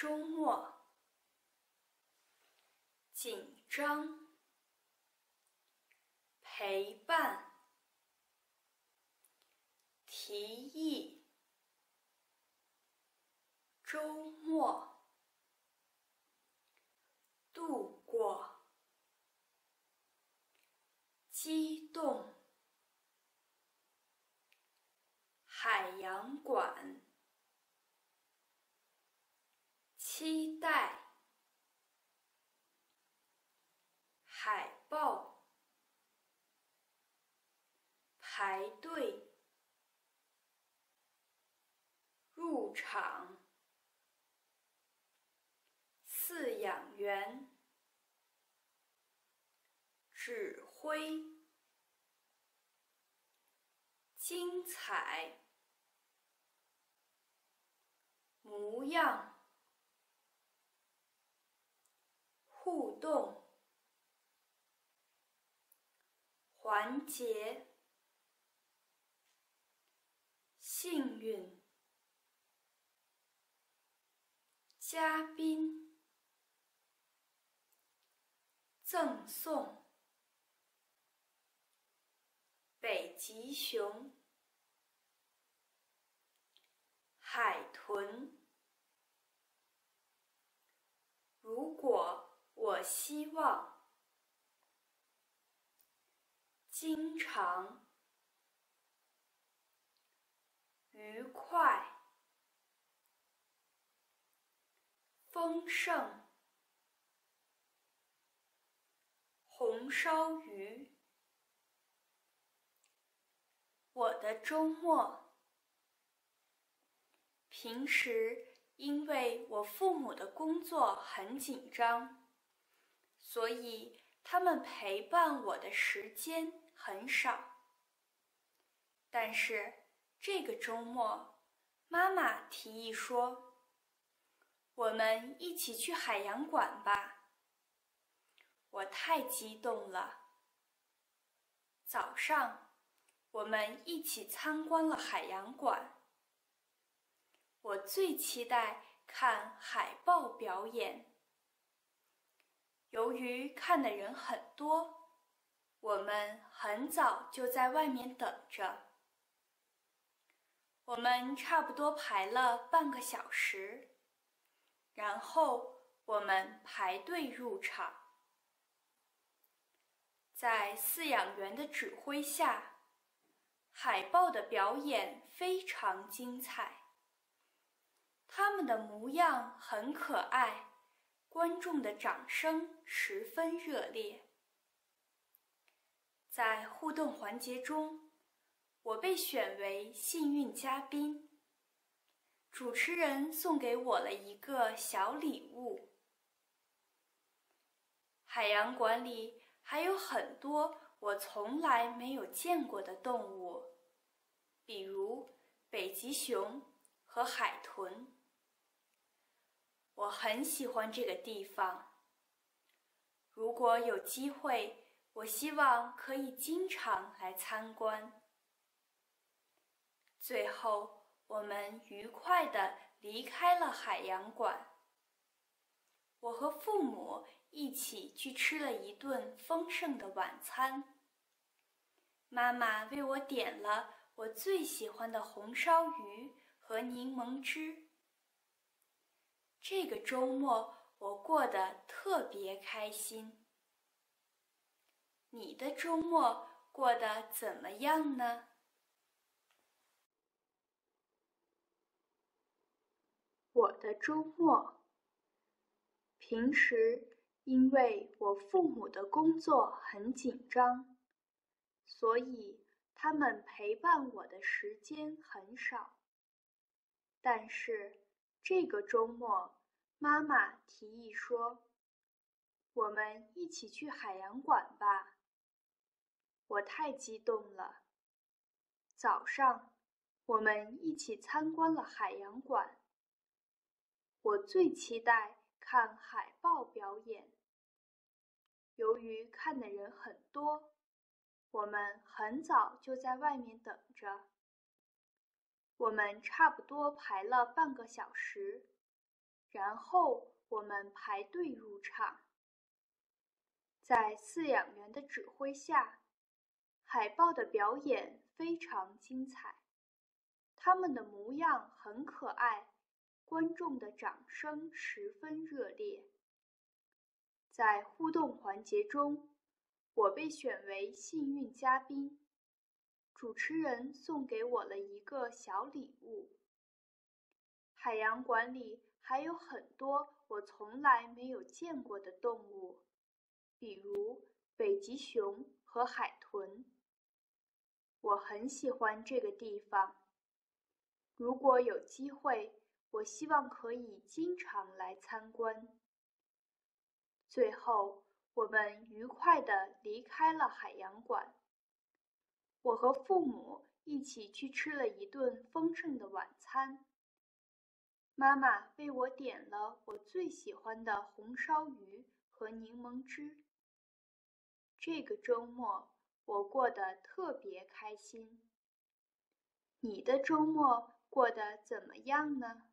周末，紧张，陪伴，提议，周末，度过，激动，海洋馆，期待，海报，排队，入场，饲养员，指挥，精彩，模样，互动，环节，幸运，嘉宾，赠送，北极熊，海豚。如果我希望，经常，愉快，丰盛，红烧鱼。我的周末，平时因为我父母的工作很紧张，所以他们陪伴我的时间很少。但是这个周末，妈妈提议说，我们一起去海洋馆吧。我太激动了。早上，我们一起参观了海洋馆。我最期待看海豹表演。由于看的人很多，我们很早就在外面等着。我们差不多排了半个小时，然后我们排队入场。在饲养员的指挥下，海豹的表演非常精彩。它们的模样很可爱，观众的掌声十分热烈。在互动环节中，我被选为幸运嘉宾。主持人送给我了一个小礼物。海洋馆里还有很多我从来没有见过的动物，比如北极熊和海豚。我很喜欢这个地方。如果有机会，我希望可以经常来参观。最后，我们愉快地离开了海洋馆。我和父母一起去吃了一顿丰盛的晚餐。妈妈为我点了我最喜欢的红烧鱼和柠檬汁。这个周末我过得特别开心。你的周末过得怎么样呢？我的周末，平时因为我父母的工作很紧张，所以他们陪伴我的时间很少。但是这个周末，妈妈提议说，我们一起去海洋馆吧。我太激动了。早上，我们一起参观了海洋馆。我最期待看海豹表演。由于看的人很多，我们很早就在外面等着。我们差不多排了半个小时， 然后我们排队入场。在饲养员的指挥下，海豹的表演非常精彩，它们的模样很可爱，观众的掌声十分热烈。在互动环节中，我被选为幸运嘉宾，主持人送给我了一个小礼物。海洋馆里还有很多我从来没有见过的动物，比如北极熊和海豚。我很喜欢这个地方，如果有机会，我希望可以经常来参观。最后，我们愉快地离开了海洋馆。我和父母一起去吃了一顿丰盛的晚餐。妈妈为我点了我最喜欢的红烧鱼和柠檬汁。这个周末我过得特别开心。你的周末过得怎么样呢？